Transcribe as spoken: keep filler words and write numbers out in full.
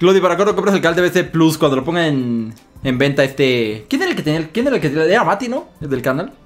Claudio, ¿para cuándo compras el canal de B C Plus? Cuando lo ponga en, en venta este... ¿Quién era el que tenía? ¿Quién era el que tenía? Era Mati, ¿no? El del canal.